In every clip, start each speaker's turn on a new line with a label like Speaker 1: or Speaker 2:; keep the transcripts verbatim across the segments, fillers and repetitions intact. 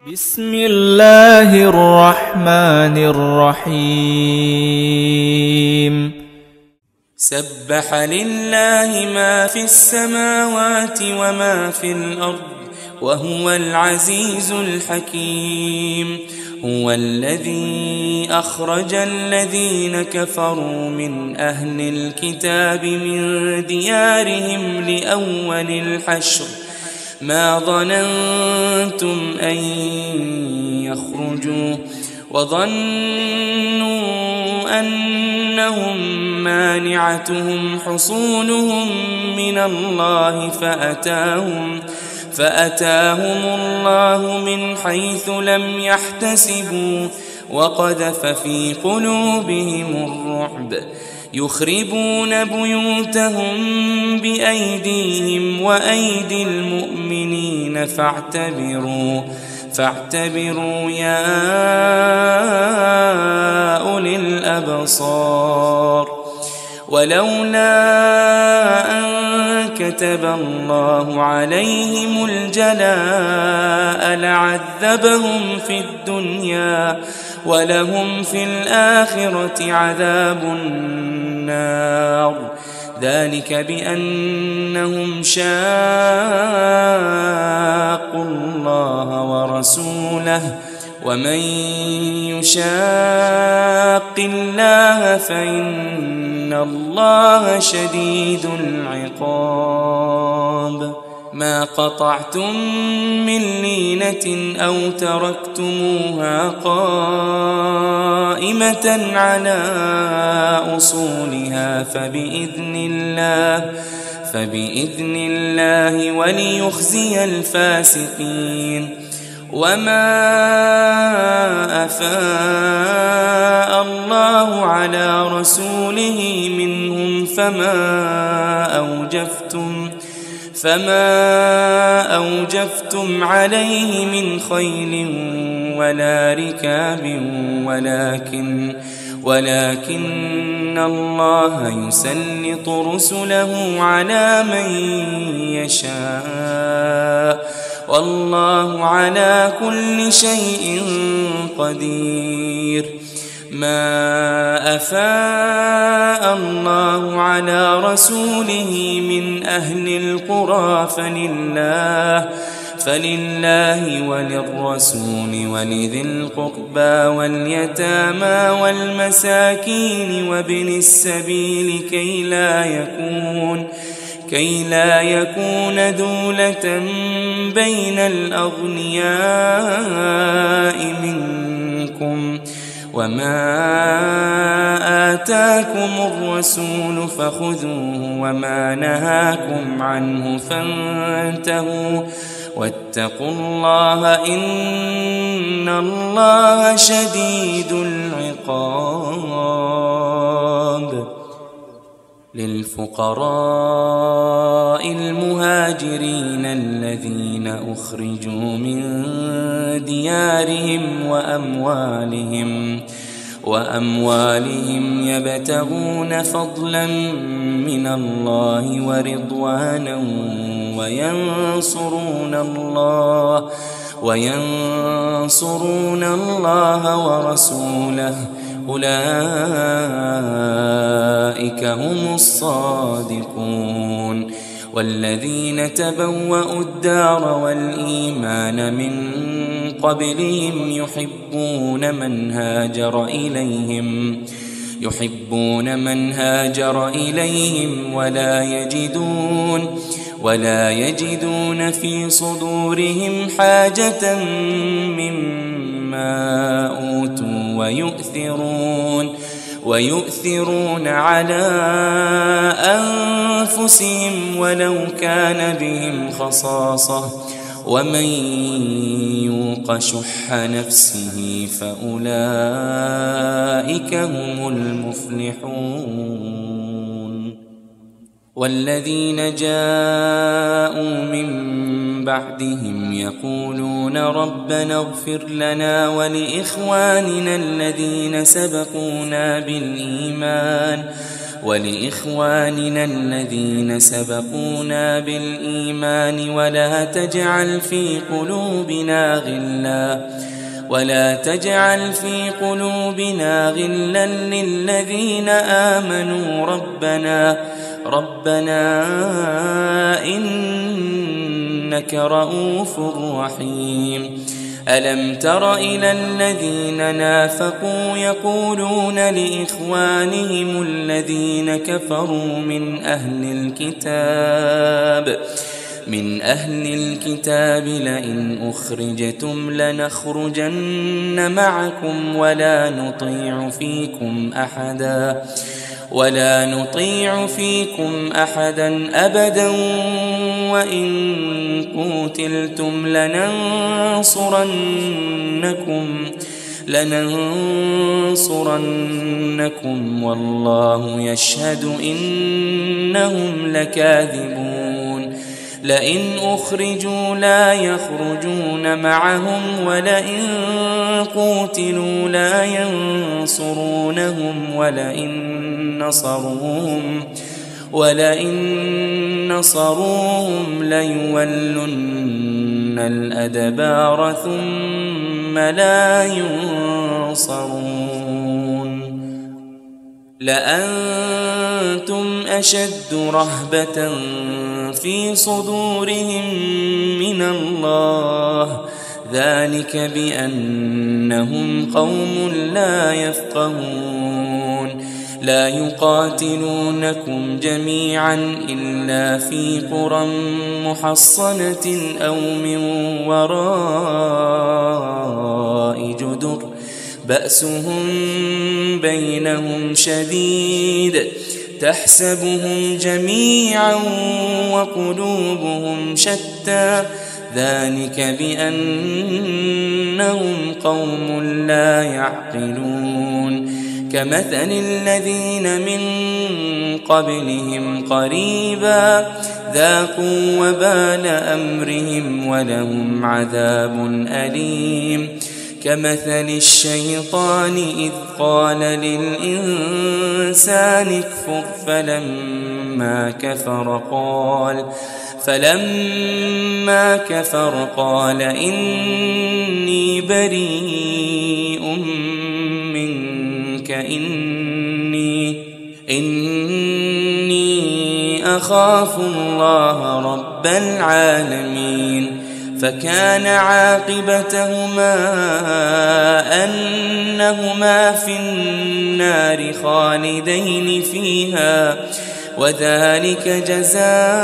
Speaker 1: بسم الله الرحمن الرحيم.
Speaker 2: سبح لله ما في السماوات وما في الأرض وهو العزيز الحكيم. هو الذي أخرج الذين كفروا من أهل الكتاب من ديارهم لأول الحشر ما ظننتم أن يخرجوا وظنوا أنهم مانعتهم حصونهم من الله فأتاهم فأتاهم الله من حيث لم يحتسبوا وقذف في قلوبهم الرعب يخربون بيوتهم بأيديهم وأيدي المؤمنين فاعتبروا فاعتبروا يا أولي الأبصار. ولولا أن كتب الله عليهم الجلاء لعذبهم في الدنيا ولهم في الآخرة عذاب النار. ذلك بأنهم شاقوا الله ورسوله ومن يشاق الله فإن الله شديد العقاب. ما قطعتم من لينة أو تركتموها قائمة على أصولها فبإذن الله فبإذن الله وليخزي الفاسقين. وما أفاء الله على رسوله منهم فما أوجفتم فما أوجفتم عليه من خيل ولا ركاب ولكن ولكن الله يسلط رسله على من يشاء والله على كل شيء قدير. ما أفاء الله على رسوله من أهل القرى فلله فلله وللرسول ولذي القربى واليتامى والمساكين وابن السبيل كي لا يكون كي لا يكون دولة بين الأغنياء منكم. وما آتاكم الرسول فخذوه وما نهاكم عنه فانتهوا واتقوا الله إن الله شديد العقاب. للفقراء المهاجرين الذين أخرجوا من ديارهم وأموالهم وأموالهم يبتغون فضلا من الله ورضوانا وينصرون الله وينصرون الله ورسوله أولئك هم الصادقون. والذين تبوأوا الدار والإيمان من قبلهم يحبون من هاجر إليهم يحبون من هاجر إليهم ولا يجدون ولا يجدون في صدورهم حاجة مما أوتوا ويؤثرون ويؤثرون على أنفسهم ولو كان بهم خصاصة ومن يوق شح نفسه فأولئك هم المفلحون. والذين جاءوا من بعدهم يقولون ربنا اغفر لنا ولإخواننا الذين سبقونا بالإيمان ولإخواننا الذين سبقونا بالإيمان ولا تجعل في قلوبنا غلا ولا تجعل في قلوبنا غلا للذين آمنوا ربنا ربنا إنك رؤوف رحيم. ألم تر إلى الذين نافقوا يقولون لإخوانهم الذين كفروا من أهل الكتاب من أهل الكتاب لئن أخرجتم لنخرجن معكم ولا نطيع فيكم أحدا ولا نطيع فيكم أحدا أبدا وإن قوتلتم لننصرنكم لننصرنكم والله يشهد إنهم لكاذبون. لئن أخرجوا لا يخرجون معهم ولئن قوتلوا لا ينصرونهم ولئن نصروهم ولئن نصروهم ليولن الأدبار ثم لا ينصرون. لأنتم أشد رهبة في صدورهم من الله ذلك بأنهم قوم لا يفقهون. لا يقاتلونكم جميعا إلا في قرى محصنة أو من وراء جدر بأسهم بينهم شديد تحسبهم جميعا وقلوبهم شتى ذلك بأنهم قوم لا يعقلون. كمثل الذين من قبلهم قريبا ذاقوا وبال أمرهم ولهم عذاب أليم. كمثل الشيطان إذ قال للإنسان اكفر فلما كفر قال فلما كفر قال إني بريء منك إني إني أخاف الله رب العالمين. فكان عاقبتهما أنهما في النار خالدين فيها وذلك جزاء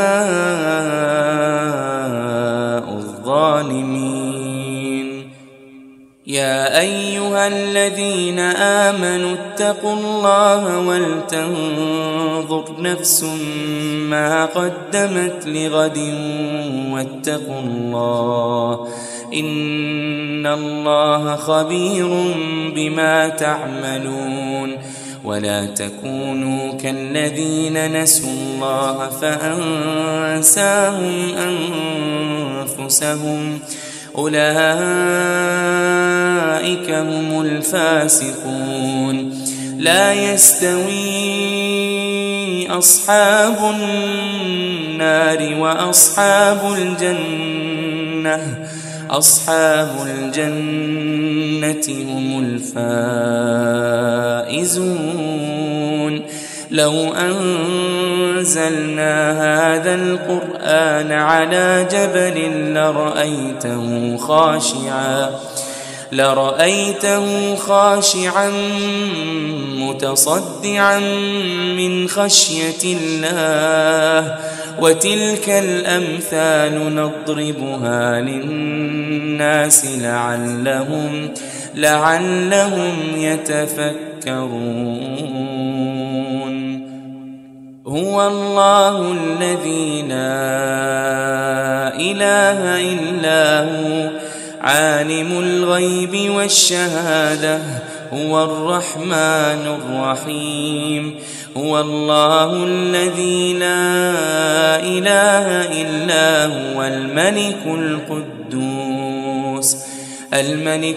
Speaker 2: الظالمين. يا أيها الذين آمنوا اتقوا الله ولتنظر نفس ما قدمت لغد واتقوا الله إن الله خبير بما تعملون. ولا تكونوا كالذين نسوا الله فأنساهم أنفسهم أولئك هم الفاسقون. لا يستوي أصحاب النار وأصحاب الجنة أصحاب الجنة هم الفائزون. لو أنزلنا هذا القرآن على جبل لرأيته خاشعا لرأيته خاشعا متصدعا من خشية الله. وتلك الأمثال نضربها للناس لعلهم لعلهم يتفكرون. هو الله الذي لا إله إلا هو عالم الغيب والشهادة هو الرحمن الرحيم. هو الله الذي لا إله إلا هو الملك القدوس الملك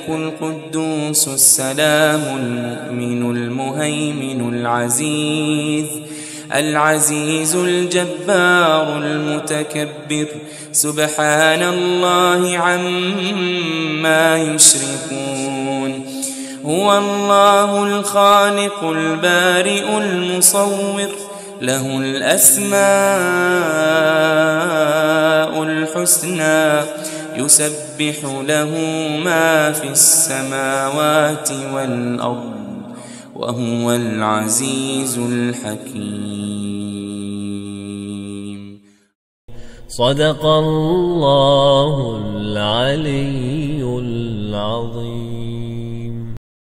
Speaker 2: القدوس السلام المؤمن المهيمن العزيز العزيز الجبار المتكبر سبحان الله عما يشركون هو الله الخالق البارئ المصور له الأسماء الحسنى يسبح له ما في السماوات والأرض وهو العزيز الحكيم.
Speaker 3: صدق الله العلي العظيم.